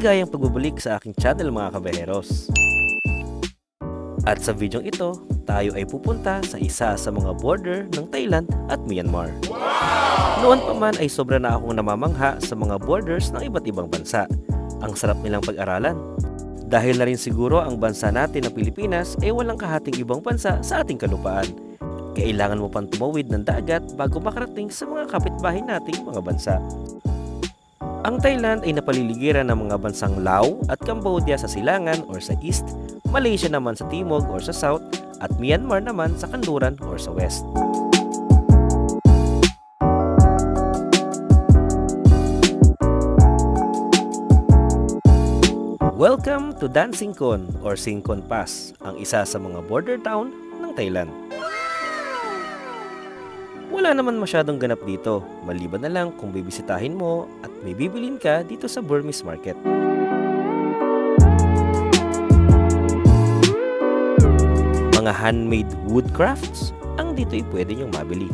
Maligayang pagbabalik sa aking channel mga kabeheros. At sa videong ito, tayo ay pupunta sa isa sa mga border ng Thailand at Myanmar. Noon pa man ay sobra na akong namamangha sa mga borders ng iba't ibang bansa. Ang sarap nilang pag-aralan. Dahil na rin siguro ang bansa natin na Pilipinas ay walang kahating ibang bansa sa ating kalupaan. Kailangan mo pang tumawid ng dagat bago makarating sa mga kapitbahay nating mga bansa. Ang Thailand ay napaliligiran ng mga bansang Laos at Cambodia sa silangan or sa east, Malaysia naman sa timog or sa south, at Myanmar naman sa kanluran or sa west. Welcome to Dan Singkon or Singkon Pass, ang isa sa mga border town ng Thailand. Wala naman masyadong ganap dito, maliban na lang kung bibisitahin mo at may bibilin ka dito sa Burmese market. Mga handmade wood crafts ang dito'y pwede nyong mabili.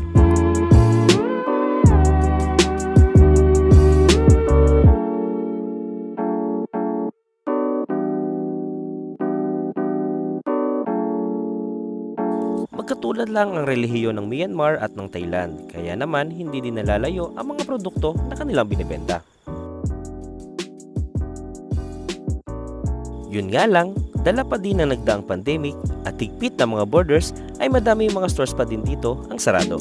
Magkatulad lang ang relihiyon ng Myanmar at ng Thailand, kaya naman hindi din nalalayo ang mga produkto na kanilang binibenta. Yun nga lang, dala pa din ng nagdaang pandemic at higpit na mga borders ay madami mga stores pa din dito ang sarado.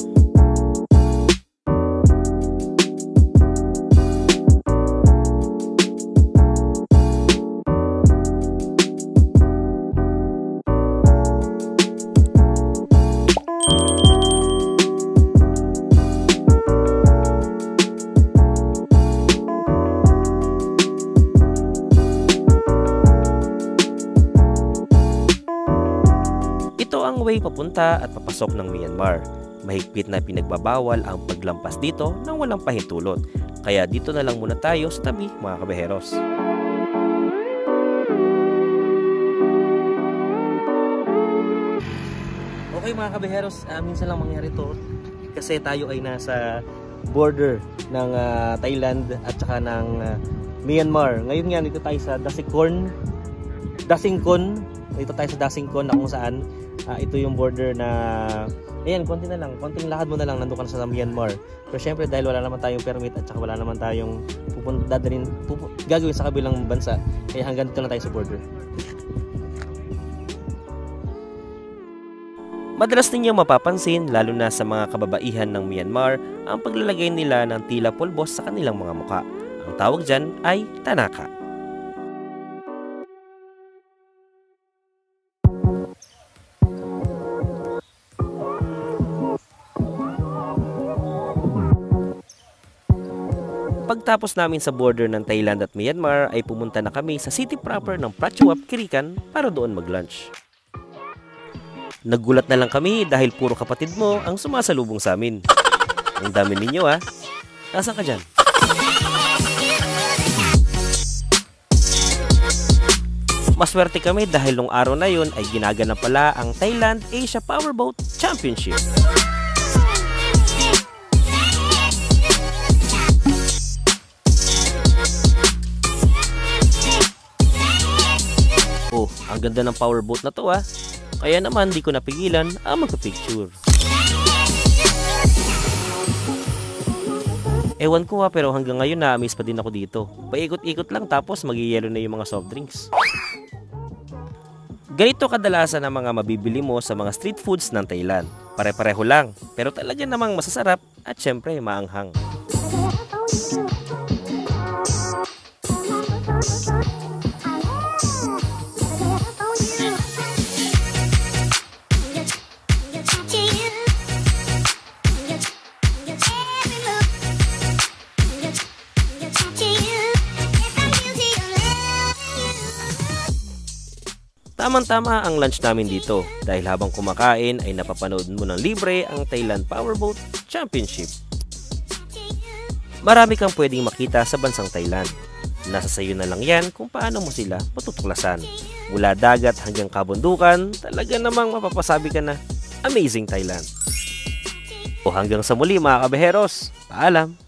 Ito ang way papunta at papasok ng Myanmar. Mahigpit na pinagbabawal ang paglampas dito nang walang pahintulot. Kaya dito na lang muna tayo sa tabi mga kabeheros. Okay mga kabeheros, minsan lang mangyari to kasi tayo ay nasa border ng Thailand at saka ng Myanmar. Ngayon nga dito tayo sa Dasingkon. Dito tayo sa Dasingkon na kung saan ito yung border na ayan, konting lakad mo na lang nandun ka na sa Myanmar. Pero syempre dahil wala naman tayong permit at saka wala naman tayong gagawin sa kabilang bansa, kaya hanggang dito na tayo sa border. Madalas ninyong mapapansin, lalo na sa mga kababaihan ng Myanmar, ang paglalagay nila ng tila pulbos sa kanilang mga muka. Ang tawag dyan ay tanaka. Pagtapos namin sa border ng Thailand at Myanmar ay pumunta na kami sa city proper ng Prachuap, Kirikan para doon mag-lunch. Naggulat na lang kami dahil puro kapatid mo ang sumasalubong sa amin. Ang dami ninyo ha. Nasaan ka dyan? Maswerte kami dahil nung araw na yun ay ginaganap pala ang Thailand Asia Powerboat Championship. Oh, ang ganda ng powerboat na to ah. Kaya naman di ko napigilan ang magpa-picture. Ewan ko pero hanggang ngayon na-amaze pa din ako dito. Paikot-ikot lang tapos mag-yelo na yung mga soft drinks. Ganito kadalasan ang mga mabibili mo sa mga street foods ng Thailand. Pare-pareho lang, pero talaga namang masasarap at syempre maanghang. Tamang-tama ang lunch namin dito dahil habang kumakain ay napapanood mo ng libre ang Thailand Powerboat Championship. Marami kang pwedeng makita sa bansang Thailand. Nasa sayo na lang yan kung paano mo sila matutuklasan. Mula dagat hanggang kabundukan, talaga namang mapapasabi ka na, amazing Thailand. O hanggang sa muli mga kabeheros, paalam!